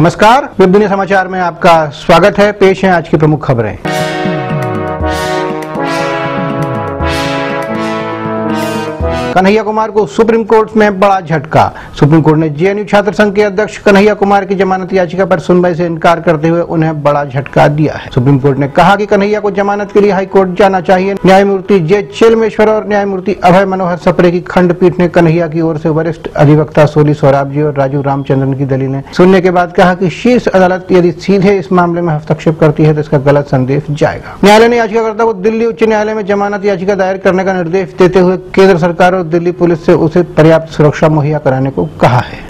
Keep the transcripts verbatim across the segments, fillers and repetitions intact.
नमस्कार, वेब दुनिया समाचार में आपका स्वागत है। पेश है आज की प्रमुख खबरें। कन्हैया कुमार को सुप्रीम कोर्ट में बड़ा झटका। सुप्रीम कोर्ट ने जेएनयू छात्र संघ के अध्यक्ष कन्हैया कुमार की जमानत याचिका पर सुनवाई से इनकार करते हुए उन्हें बड़ा झटका दिया है। सुप्रीम कोर्ट ने कहा कि कन्हैया को जमानत के लिए हाई कोर्ट जाना चाहिए। न्यायमूर्ति जे चिलमेश्वर और न्यायमूर्ति अभय मनोहर सप्रे की खंडपीठ ने कन्हैया की ओर से वरिष्ठ अधिवक्ता सोली सोराबजी और राजू रामचंद्रन की दलीलें सुनने के बाद कहा कि शीर्ष अदालत यदि सीधे इस मामले में हस्तक्षेप करती है तो इसका गलत संदेश जाएगा। न्यायालय ने याचिकाकर्ता को दिल्ली उच्च न्यायालय में जमानत याचिका दायर करने का निर्देश देते हुए केंद्र सरकार और दिल्ली पुलिस से उसे पर्याप्त सुरक्षा मुहैया कराने को कहा है।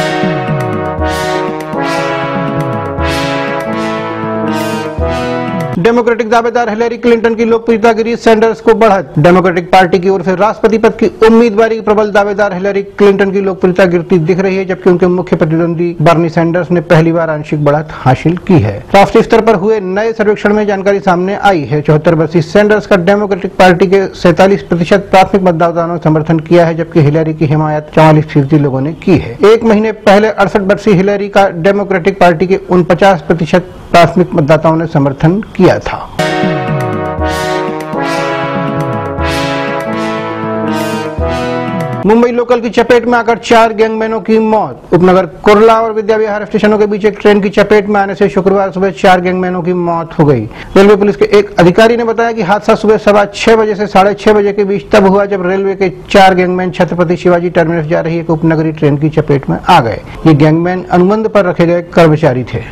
डेमोक्रेटिक दावेदार हिलेरी क्लिंटन की लोकप्रियता गिरी सैंडर्स को बढ़त। डेमोक्रेटिक पार्टी की ओर से राष्ट्रपति पद की उम्मीदवारी के प्रबल दावेदार हिलेरी क्लिंटन की लोकप्रियता गिरती दिख रही है, जबकि उनके मुख्य प्रतिद्वंदी बर्नी सैंडर्स ने पहली बार आंशिक बढ़त हासिल की है। राष्ट्रीय स्तर पर हुए नए सर्वेक्षण में जानकारी सामने आई है। चौहत्तर वर्षीय सैंडर्स का डेमोक्रेटिक पार्टी के सैंतालीस प्रतिशत प्राथमिक मतदाताओं ने समर्थन किया है, जबकि हिलेरी की हिमायत चौवालीस फीसदी लोगों ने की है। एक महीने पहले अड़सठ वर्षीय हिलेरी का डेमोक्रेटिक पार्टी के उनचास प्रतिशत प्राथमिक मतदाताओं ने समर्थन किया था। मुंबई लोकल की चपेट में आकर चार गैंगमैनों की मौत। उपनगर कुर्ला और विद्या विहार स्टेशनों के बीच एक ट्रेन की चपेट में आने से शुक्रवार सुबह चार गैंगमैनों की मौत हो गई। रेलवे पुलिस के एक अधिकारी ने बताया कि हादसा सुबह सवा छह बजे से साढ़े छह बजे के बीच तब हुआ जब रेलवे के चार गैंगमैन छत्रपति शिवाजी टर्मिनस जा रही एक उपनगरीय ट्रेन की चपेट में आ गए। ये गैंगमैन अनुबंध पर रखे गए कर्मचारी थे।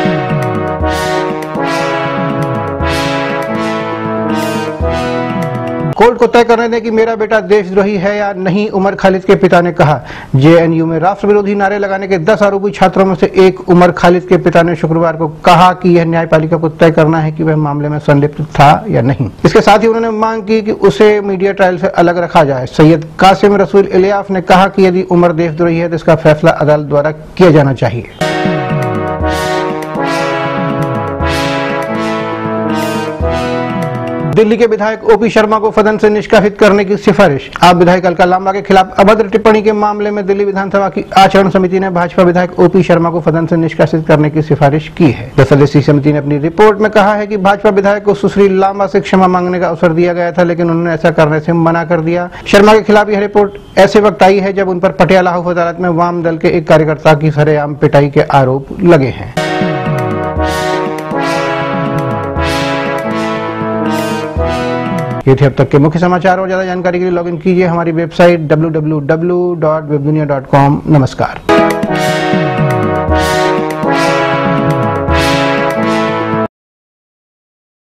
कोर्ट को तय करने दें कि मेरा बेटा देशद्रोही है या नहीं, उमर खालिद के पिता ने कहा। जेएनयू में राष्ट्र विरोधी नारे लगाने के दस आरोपी छात्रों में से एक उमर खालिद के पिता ने शुक्रवार को कहा कि यह न्यायपालिका को तय करना है कि वह मामले में संलिप्त था या नहीं। इसके साथ ही उन्होंने मांग की कि उसे मीडिया ट्रायल से अलग रखा जाए। सैयद कासिम रसूल इलियाफ ने कहा कि यदि उमर देशद्रोही है तो इसका फैसला अदालत द्वारा किया जाना चाहिए। दिल्ली के विधायक ओपी शर्मा को सदन से निष्कासित करने की सिफारिश। आप विधायक अलका लांबा के खिलाफ अभद्र टिप्पणी के मामले में दिल्ली विधानसभा की आचरण समिति ने भाजपा विधायक ओपी शर्मा को सदन से निष्कासित करने की सिफारिश की है। दस सदस्यीय समिति ने अपनी रिपोर्ट में कहा है कि भाजपा विधायक को सुश्री लांबा से क्षमा मांगने का अवसर दिया गया था, लेकिन उन्होंने ऐसा करने से मना कर दिया। शर्मा के खिलाफ यह रिपोर्ट ऐसे वक्त आई है जब उन पर पटियाला हाउस अदालत में वाम दल के एक कार्यकर्ता की सरेआम पिटाई के आरोप लगे हैं। ये थे अब तक के मुख्य समाचार। और ज्यादा जानकारी के लिए लॉगिन कीजिए हमारी website W W W dot Webdunia dot com. नमस्कार।